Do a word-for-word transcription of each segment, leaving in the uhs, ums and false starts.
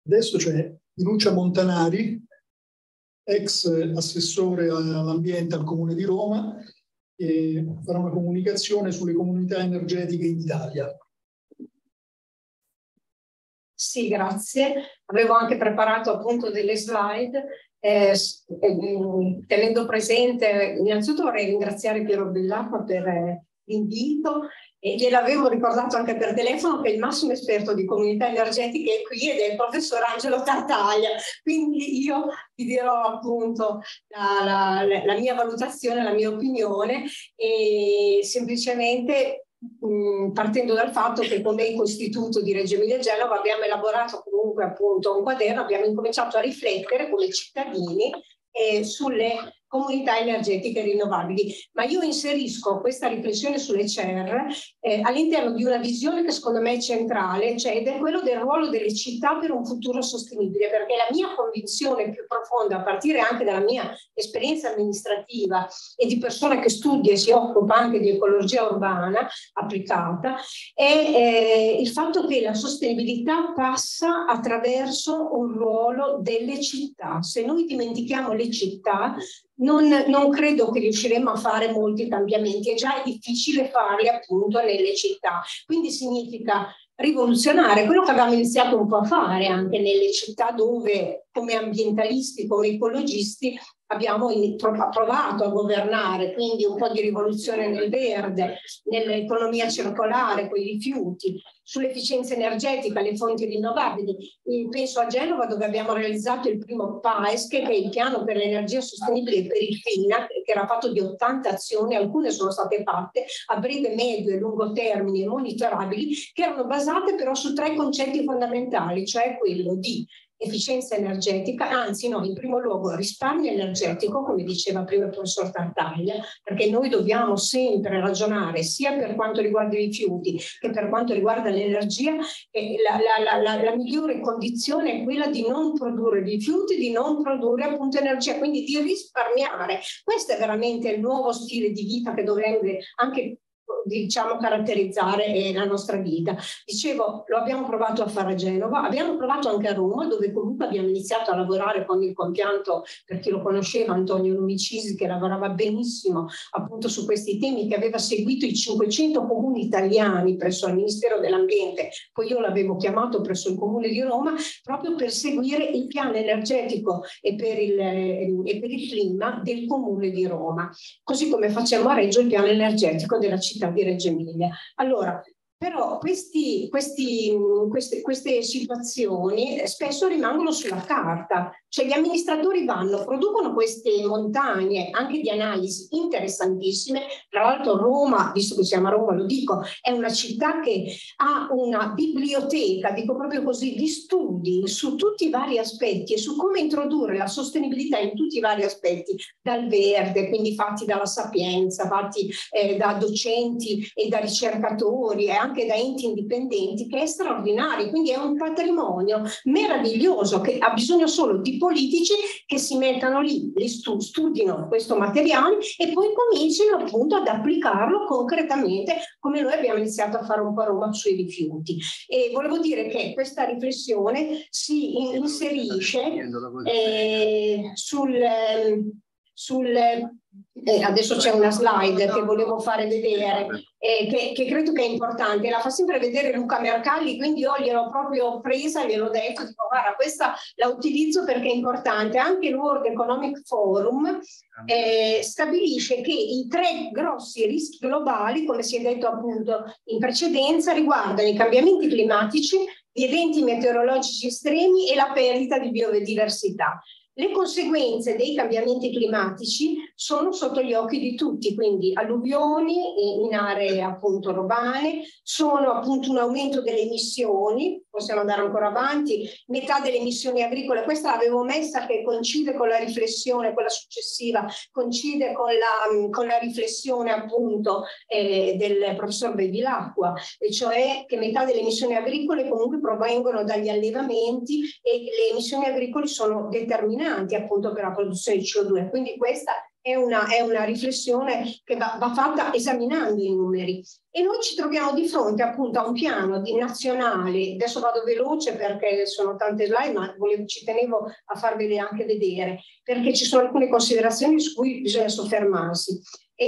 Adesso c'è Lucia Montanari, ex assessore all'ambiente al Comune di Roma, che farà una comunicazione sulle comunità energetiche in Italia. Sì, grazie. Avevo anche preparato appunto delle slide, eh, eh, tenendo presente, innanzitutto vorrei ringraziare Piero Bellacqua per eh, l'invito, e gliel'avevo ricordato anche per telefono che il massimo esperto di comunità energetiche è qui ed è il professor Angelo Tartaglia, quindi io vi dirò appunto la, la, la mia valutazione, la mia opinione, e semplicemente partendo dal fatto che come Ecoistituto di Reggio Emilia Genova abbiamo elaborato comunque appunto un quaderno, abbiamo incominciato a riflettere come cittadini eh, sulle comunità energetiche rinnovabili, ma io inserisco questa riflessione sulle C E R eh, all'interno di una visione che secondo me è centrale, cioè ed è quello del ruolo delle città per un futuro sostenibile, perché la mia convinzione più profonda, a partire anche dalla mia esperienza amministrativa e di persona che studia e si occupa anche di ecologia urbana applicata, è eh, il fatto che la sostenibilità passa attraverso un ruolo delle città. Se noi dimentichiamo le città, Non, non credo che riusciremo a fare molti cambiamenti, è già difficile farli appunto nelle città, quindi significa rivoluzionare quello che abbiamo iniziato un po' a fare anche nelle città dove come ambientalisti, come ecologisti abbiamo provato a governare, quindi un po' di rivoluzione nel verde, nell'economia circolare, con i rifiuti, sull'efficienza energetica, le fonti rinnovabili. Penso a Genova dove abbiamo realizzato il primo PAESC, che è il piano per l'energia sostenibile per il FINA, che era fatto di ottanta azioni, alcune sono state fatte a breve, medio e lungo termine monitorabili, che erano basate però su tre concetti fondamentali, cioè quello di efficienza energetica, anzi no, in primo luogo risparmio energetico, come diceva prima il professor Tartaglia, perché noi dobbiamo sempre ragionare sia per quanto riguarda i rifiuti che per quanto riguarda l'energia, eh, la, la, la, la, la migliore condizione è quella di non produrre rifiuti, di non produrre appunto energia, quindi di risparmiare. Questo è veramente il nuovo stile di vita che dovrebbe anche diciamo caratterizzare la nostra vita. Dicevo, lo abbiamo provato a fare a Genova, abbiamo provato anche a Roma, dove comunque abbiamo iniziato a lavorare con il compianto, per chi lo conosceva, Antonio Lumicisi, che lavorava benissimo appunto su questi temi, che aveva seguito i cinquecento comuni italiani presso il Ministero dell'Ambiente, poi io l'avevo chiamato presso il Comune di Roma, proprio per seguire il piano energetico e per il, e per il clima del Comune di Roma, così come facciamo a Reggio il piano energetico della città di Reggio Emilia. Allora, però questi, questi, queste, queste situazioni spesso rimangono sulla carta, cioè gli amministratori vanno, producono queste montagne anche di analisi interessantissime. Tra l'altro Roma, visto che siamo a Roma lo dico, è una città che ha una biblioteca, dico proprio così, di studi su tutti i vari aspetti e su come introdurre la sostenibilità in tutti i vari aspetti, dal verde, quindi fatti dalla Sapienza, fatti eh, da docenti e da ricercatori e anche da enti indipendenti, che è straordinario, quindi è un patrimonio meraviglioso che ha bisogno solo di politici che si mettano lì, li stu studino questo materiale e poi comincino appunto ad applicarlo concretamente, come noi abbiamo iniziato a fare un po' a Roma sui rifiuti. E volevo dire che questa riflessione si inserisce eh, sul, sul Eh, adesso c'è una slide che volevo fare vedere, eh, che, che credo che è importante, la fa sempre vedere Luca Mercalli, quindi io gliel'ho proprio presa, gliel'ho detto, dico, guarda, questa la utilizzo perché è importante. Anche il World Economic Forum eh, stabilisce che i tre grossi rischi globali, come si è detto appunto in precedenza, riguardano i cambiamenti climatici, gli eventi meteorologici estremi e la perdita di biodiversità. Le conseguenze dei cambiamenti climatici sono sotto gli occhi di tutti, quindi alluvioni in aree appunto urbane, sono appunto un aumento delle emissioni, possiamo andare ancora avanti, metà delle emissioni agricole, questa l'avevo messa che coincide con la riflessione, quella successiva, coincide con la, con la riflessione appunto eh, del professor Bevilacqua, e cioè che metà delle emissioni agricole comunque provengono dagli allevamenti e le emissioni agricole sono determinanti appunto per la produzione di C O due, quindi questa è una, è una riflessione che va, va fatta esaminando i numeri. E noi ci troviamo di fronte appunto a un piano di nazionale, adesso vado veloce perché sono tante slide, ma volevo, ci tenevo a farvele anche vedere, perché ci sono alcune considerazioni su cui bisogna soffermarsi.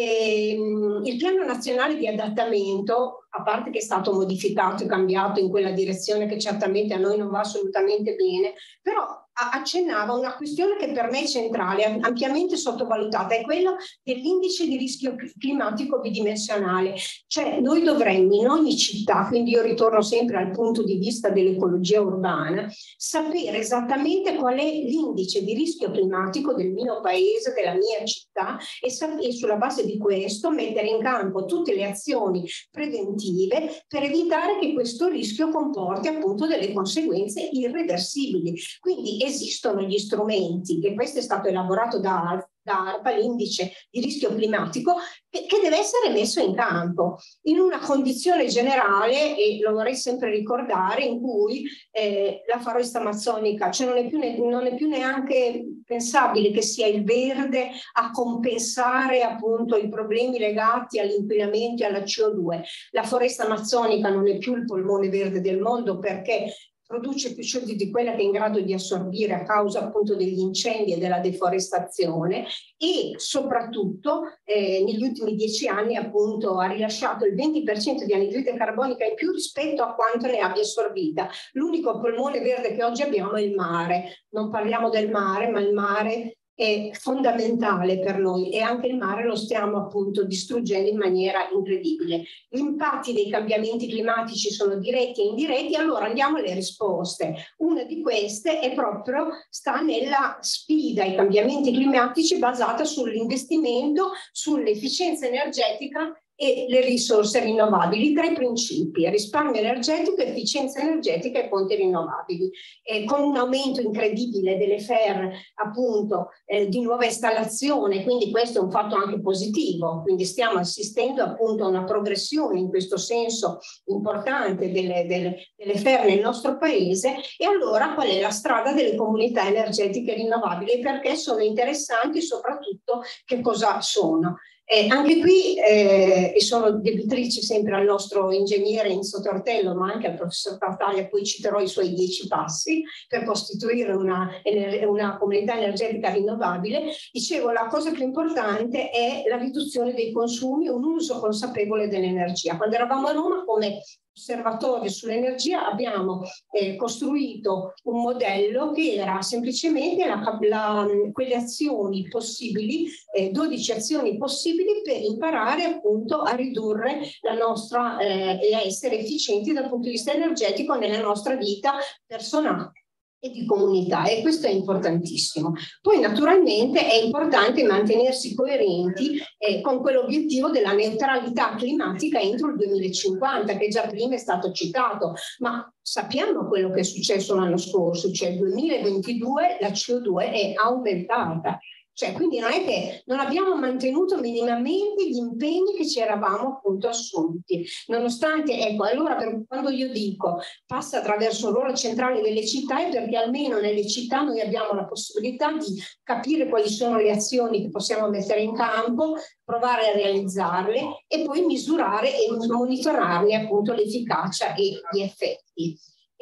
E, um, il piano nazionale di adattamento, a parte che è stato modificato e cambiato in quella direzione che certamente a noi non va assolutamente bene, però accennava una questione che per me è centrale, ampiamente sottovalutata, è quella dell'indice di rischio climatico bidimensionale. Cioè noi dovremmo in ogni città, quindi io ritorno sempre al punto di vista dell'ecologia urbana, sapere esattamente qual è l'indice di rischio climatico del mio paese, della mia città, e, e sulla base di questo mettere in campo tutte le azioni preventive per evitare che questo rischio comporti appunto delle conseguenze irreversibili. Quindi esistono gli strumenti, e questo è stato elaborato da, da ARPA, l'indice di rischio climatico, che, che deve essere messo in campo in una condizione generale, e lo vorrei sempre ricordare, in cui eh, la foresta amazzonica, cioè non è, più ne, non è più neanche pensabile che sia il verde a compensare appunto i problemi legati all'inquinamento e alla C O due. La foresta amazzonica non è più il polmone verde del mondo, perché produce più C O due di quella che è in grado di assorbire a causa appunto degli incendi e della deforestazione, e soprattutto eh, negli ultimi dieci anni appunto ha rilasciato il venti per cento di anidride carbonica in più rispetto a quanto ne abbia assorbita. L'unico polmone verde che oggi abbiamo è il mare. Non parliamo del mare, ma il mare è fondamentale per noi, e anche il mare lo stiamo appunto distruggendo in maniera incredibile. Gli impatti dei cambiamenti climatici sono diretti e indiretti, allora andiamo alle risposte. Una di queste è proprio, sta nella sfida ai cambiamenti climatici basata sull'investimento, sull'efficienza energetica e le risorse rinnovabili. Tre principi: risparmio energetico, efficienza energetica e fonti rinnovabili. E con un aumento incredibile delle F E R appunto eh, di nuova installazione, quindi questo è un fatto anche positivo, quindi stiamo assistendo appunto a una progressione in questo senso importante delle, delle, delle F E R nel nostro paese. E allora qual è la strada delle comunità energetiche rinnovabili? Perché sono interessanti, soprattutto che cosa sono? Eh, anche qui, eh, e sono debitrice sempre al nostro ingegnere in Sottortello, ma anche al professor Tartaglia, poi citerò i suoi dieci passi per costituire una, una comunità energetica rinnovabile. Dicevo, la cosa più importante è la riduzione dei consumi e un uso consapevole dell'energia. Quando eravamo a Roma, come osservatorio sull'energia, abbiamo eh, costruito un modello che era semplicemente la, la, quelle azioni possibili, eh, dodici azioni possibili per imparare appunto a ridurre la nostra eh, e a essere efficienti dal punto di vista energetico nella nostra vita personale e di comunità, e questo è importantissimo. Poi naturalmente è importante mantenersi coerenti eh, con quell'obiettivo della neutralità climatica entro il duemilacinquanta, che già prima è stato citato, ma sappiamo quello che è successo l'anno scorso, cioè nel duemilaventidue la C O due è aumentata. Cioè, quindi non è che non abbiamo mantenuto minimamente gli impegni che ci eravamo appunto assunti, nonostante, ecco, allora per, quando io dico passa attraverso il ruolo centrale delle città, è perché almeno nelle città noi abbiamo la possibilità di capire quali sono le azioni che possiamo mettere in campo, provare a realizzarle e poi misurare e monitorarne appunto l'efficacia e gli effetti.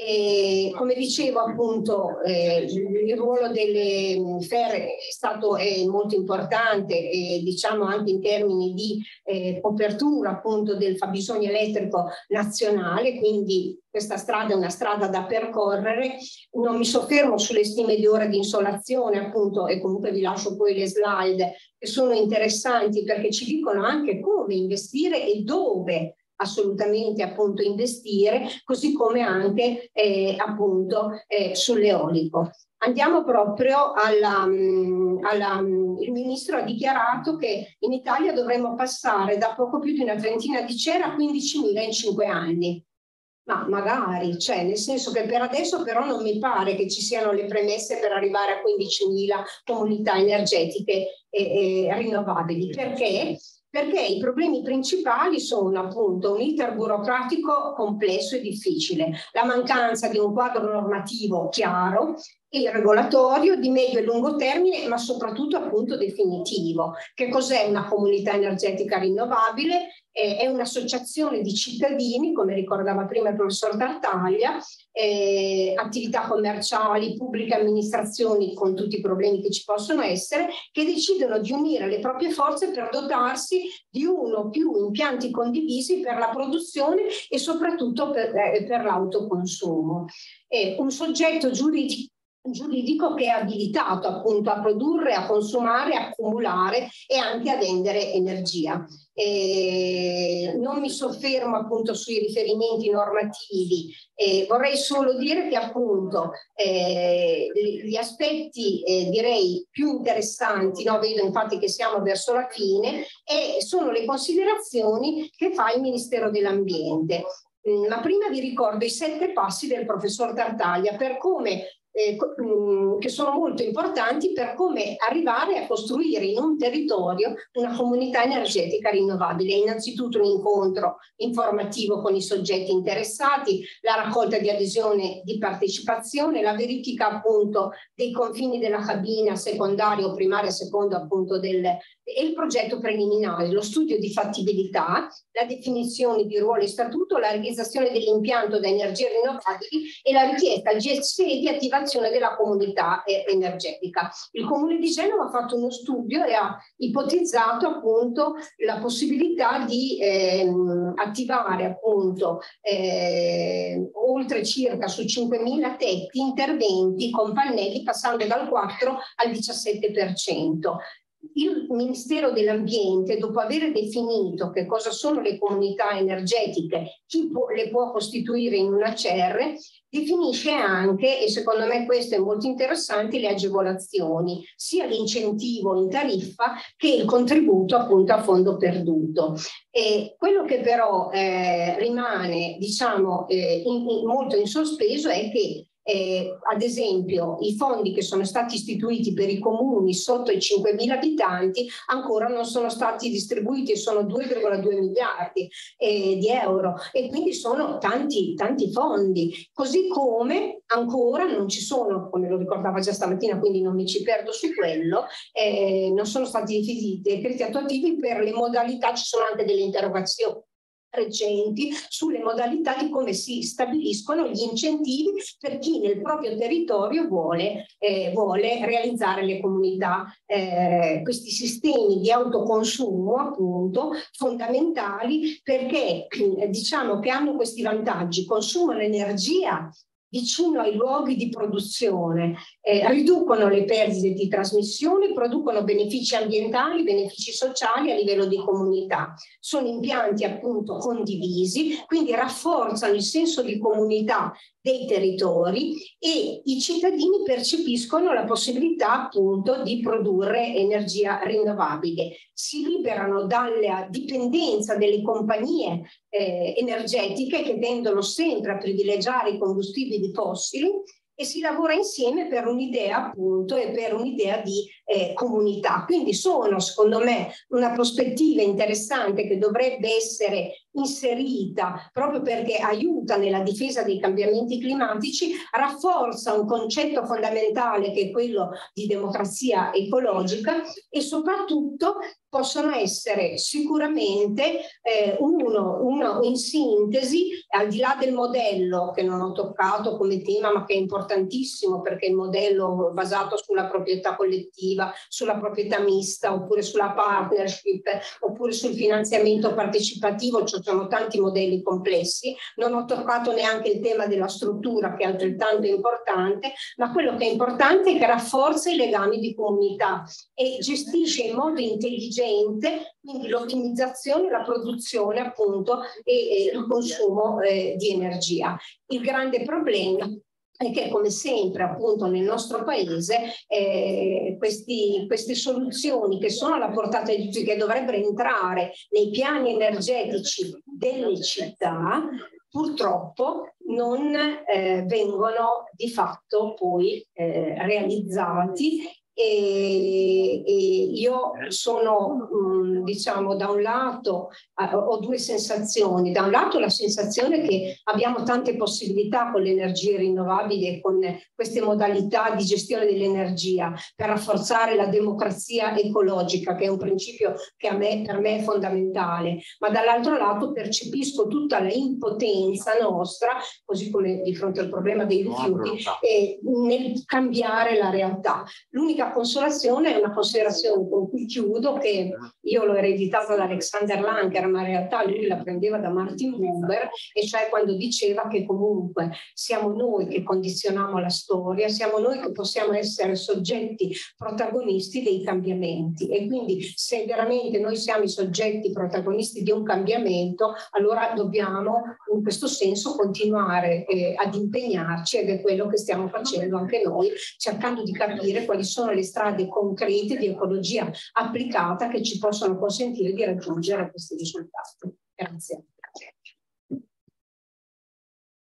E, come dicevo appunto, eh, il ruolo delle F E R è stato è molto importante, e diciamo anche in termini di eh, copertura appunto del fabbisogno elettrico nazionale, quindi questa strada è una strada da percorrere. Non mi soffermo sulle stime di ore di insolazione appunto, e comunque vi lascio poi le slide che sono interessanti perché ci dicono anche come investire e dove assolutamente appunto investire, così come anche eh, appunto eh, sull'eolico. Andiamo proprio alla, alla... Il ministro ha dichiarato che in Italia dovremmo passare da poco più di una trentina di C E R a quindicimila in cinque anni. Ma magari, cioè nel senso che per adesso però non mi pare che ci siano le premesse per arrivare a quindicimila comunità energetiche e, e rinnovabili. Perché? perché i problemi principali sono appunto un iter burocratico complesso e difficile, la mancanza di un quadro normativo chiaro e regolatorio di medio e lungo termine, ma soprattutto appunto definitivo. Che cos'è una comunità energetica rinnovabile? Eh, è un'associazione di cittadini, come ricordava prima il professor Tartaglia, eh, attività commerciali, pubbliche amministrazioni con tutti i problemi che ci possono essere, che decidono di unire le proprie forze per dotarsi di uno o più impianti condivisi per la produzione e soprattutto per, eh, per l'autoconsumo. Eh, un soggetto giuridico giuridico che è abilitato appunto a produrre, a consumare, a accumulare e anche a vendere energia. Eh, non mi soffermo appunto sui riferimenti normativi, eh, vorrei solo dire che appunto eh, gli aspetti eh, direi più interessanti, no? Vedo infatti che siamo verso la fine, e sono le considerazioni che fa il Ministero dell'Ambiente. Ma prima vi ricordo i sette passi del professor Tartaglia per come Eh, che sono molto importanti per come arrivare a costruire in un territorio una comunità energetica rinnovabile. Innanzitutto un incontro informativo con i soggetti interessati, la raccolta di adesione di partecipazione, la verifica appunto dei confini della cabina secondaria o primaria secondo appunto del e il progetto preliminare, lo studio di fattibilità, la definizione di ruolo e statuto, la realizzazione dell'impianto da energie rinnovabili e la richiesta al G S E di attivazione della comunità energetica. Il Comune di Genova ha fatto uno studio e ha ipotizzato appunto la possibilità di ehm, attivare appunto eh, oltre circa su cinquemila tetti interventi con pannelli passando dal quattro al diciassette per cento. Il Ministero dell'Ambiente, dopo aver definito che cosa sono le comunità energetiche, chi può, le può costituire in una C E R, definisce anche, e secondo me questo è molto interessante, le agevolazioni, sia l'incentivo in tariffa che il contributo appunto a fondo perduto. E quello che però eh, rimane, diciamo, eh, in, in, molto in sospeso è che Eh, ad esempio i fondi che sono stati istituiti per i comuni sotto i cinquemila abitanti ancora non sono stati distribuiti e sono due virgola due miliardi eh, di euro e quindi sono tanti, tanti fondi, così come ancora non ci sono, come lo ricordava già stamattina, quindi non mi ci perdo su quello, eh, non sono stati definiti decreti attuativi per le modalità, ci sono anche delle interrogazioni recenti sulle modalità di come si stabiliscono gli incentivi per chi nel proprio territorio vuole, eh, vuole realizzare le comunità, eh, questi sistemi di autoconsumo appunto fondamentali perché eh, diciamo che hanno questi vantaggi, consumano energia vicino ai luoghi di produzione, eh, riducono le perdite di trasmissione, producono benefici ambientali, benefici sociali a livello di comunità. Sono impianti appunto condivisi, quindi rafforzano il senso di comunità dei territori e i cittadini percepiscono la possibilità appunto di produrre energia rinnovabile. Si liberano dalla dipendenza delle compagnie eh, energetiche che tendono sempre a privilegiare i combustibili fossili e si lavora insieme per un'idea appunto e per un'idea di eh, comunità. Quindi sono secondo me una prospettiva interessante che dovrebbe essere inserita proprio perché aiuta nella difesa dei cambiamenti climatici, rafforza un concetto fondamentale che è quello di democrazia ecologica e soprattutto possono essere sicuramente eh, uno, uno in sintesi, al di là del modello che non ho toccato come tema ma che è importantissimo perché il modello basato sulla proprietà collettiva, sulla proprietà mista oppure sulla partnership oppure sul finanziamento partecipativo, cioè sono tanti modelli complessi, non ho toccato neanche il tema della struttura che è altrettanto importante, ma quello che è importante è che rafforza i legami di comunità e gestisce in modo intelligente quindi l'ottimizzazione, la produzione appunto e, e il consumo eh, di energia. Il grande problema è che come sempre appunto nel nostro paese eh, questi, queste soluzioni che sono alla portata di tutti, che dovrebbero entrare nei piani energetici delle città, purtroppo non eh, vengono di fatto poi eh, realizzati E, e io sono, mh, diciamo, da un lato eh, ho due sensazioni. Da un lato la sensazione che abbiamo tante possibilità con le energie rinnovabili e con queste modalità di gestione dell'energia per rafforzare la democrazia ecologica, che è un principio che a me, per me è fondamentale, ma dall'altro lato percepisco tutta la impotenza nostra, così come di fronte al problema dei rifiuti, eh, nel cambiare la realtà. L'unica consolazione è una considerazione con cui chiudo, che io l'ho ereditata da Alexander Langer, ma in realtà lui la prendeva da Martin Buber, e cioè quando diceva che comunque siamo noi che condizioniamo la storia, siamo noi che possiamo essere soggetti protagonisti dei cambiamenti, e quindi se veramente noi siamo i soggetti protagonisti di un cambiamento, allora dobbiamo in questo senso continuare eh, ad impegnarci, ed è quello che stiamo facendo anche noi, cercando di capire quali sono le strade concrete di ecologia applicata che ci possono consentire di raggiungere questi risultati. Grazie.